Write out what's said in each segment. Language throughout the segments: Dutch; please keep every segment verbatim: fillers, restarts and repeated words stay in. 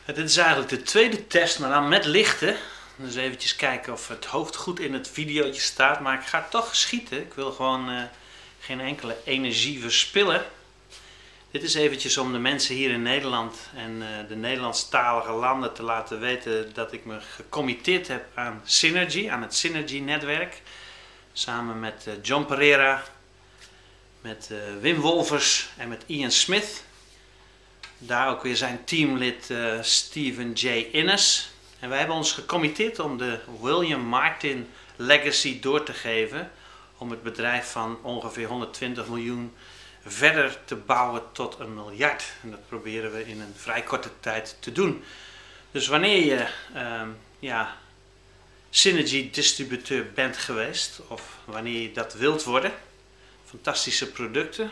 Dit is eigenlijk de tweede test, maar dan met lichten. Dus eventjes kijken of het hoofd goed in het videootje staat. Maar ik ga toch schieten. Ik wil gewoon uh, geen enkele energie verspillen. Dit is eventjes om de mensen hier in Nederland en uh, de Nederlandstalige landen te laten weten dat ik me gecommitteerd heb aan Synergy, aan het Synergy-netwerk. Samen met uh, John Pereira, met uh, Wim Wolvers en met Ian Smith. Daar ook weer zijn teamlid uh, Stephen J. Innes. En wij hebben ons gecommitteerd om de William Martin Legacy door te geven. Om het bedrijf van ongeveer honderdtwintig miljoen verder te bouwen tot een miljard. En dat proberen we in een vrij korte tijd te doen. Dus wanneer je uh, ja, Synergy distributeur bent geweest, of wanneer je dat wilt worden, fantastische producten,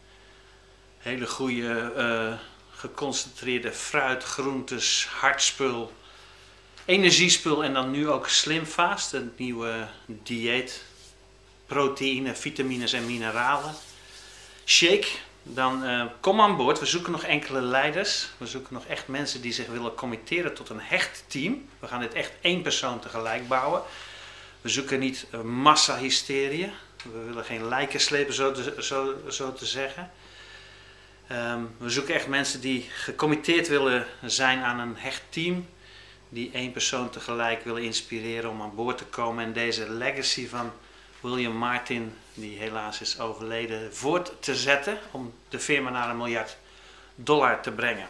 hele goede uh, geconcentreerde fruit, groentes, hartspul, energiespul en dan nu ook SlimFast, een nieuwe dieet, proteïne, vitamines en mineralen, shake. Dan uh, kom aan boord. We zoeken nog enkele leiders. We zoeken nog echt mensen die zich willen committeren tot een hecht team. We gaan dit echt één persoon tegelijk bouwen. We zoeken niet uh, massahysterie. We willen geen lijken slepen, zo te, zo, zo te zeggen. Um, we zoeken echt mensen die gecommitteerd willen zijn aan een hecht team. Die één persoon tegelijk willen inspireren om aan boord te komen en deze legacy van William Martin, die helaas is overleden, voort te zetten om de firma naar een miljard dollar te brengen.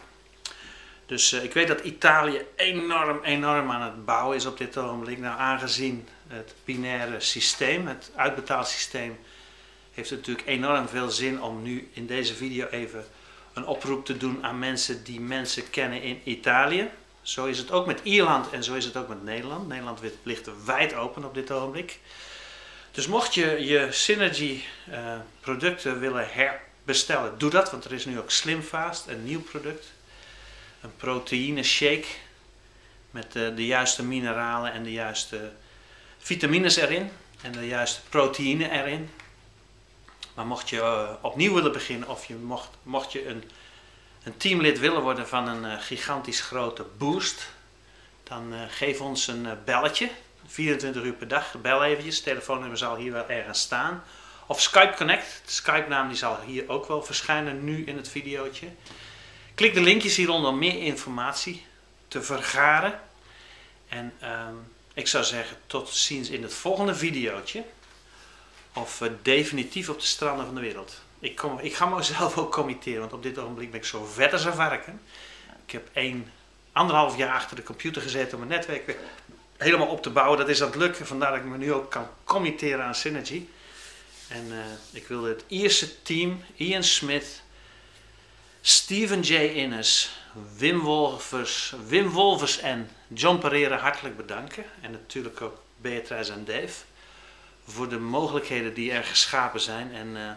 Dus uh, ik weet dat Italië enorm, enorm aan het bouwen is op dit ogenblik. Nou, aangezien het binaire systeem, het uitbetaalsysteem, heeft het natuurlijk enorm veel zin om nu in deze video even een oproep te doen aan mensen die mensen kennen in Italië. Zo is het ook met Ierland en zo is het ook met Nederland. Nederland ligt wijd open op dit ogenblik. Dus mocht je je Synergy uh, producten willen herbestellen, doe dat. Want er is nu ook SlimFast, een nieuw product. Een proteïne shake met uh, de juiste mineralen en de juiste vitamines erin. En de juiste proteïne erin. Maar mocht je uh, opnieuw willen beginnen of je mocht, mocht je een, een teamlid willen worden van een uh, gigantisch grote boost, dan uh, geef ons een uh, belletje. vierentwintig uur per dag, bel eventjes, het telefoonnummer zal hier wel ergens staan. Of Skype Connect, de Skype naam die zal hier ook wel verschijnen nu in het videootje. Klik de linkjes hieronder om meer informatie te vergaren. En um, ik zou zeggen tot ziens in het volgende videootje. Of uh, definitief op de stranden van de wereld. Ik, kom, ik ga mezelf ook committeren, want op dit ogenblik ben ik zo vet als een varken. Ik heb één, anderhalf jaar achter de computer gezeten om een netwerk weer helemaal op te bouwen. Dat is aan het lukken, vandaar dat ik me nu ook kan committeren aan Synergy. En uh, ik wil het Ierse team, Ian Smith, Stephen J. Innes, Wim Wolvers, Wim Wolvers en John Pereira hartelijk bedanken. En natuurlijk ook Beatrice en Dave voor de mogelijkheden die er geschapen zijn. En uh,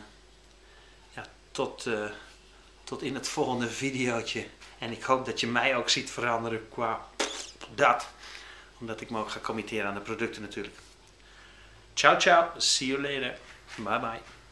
ja, tot, uh, tot in het volgende videootje. En ik hoop dat je mij ook ziet veranderen qua dat. Omdat ik me ook ga committeren aan de producten natuurlijk. Ciao, ciao. See you later. Bye, bye.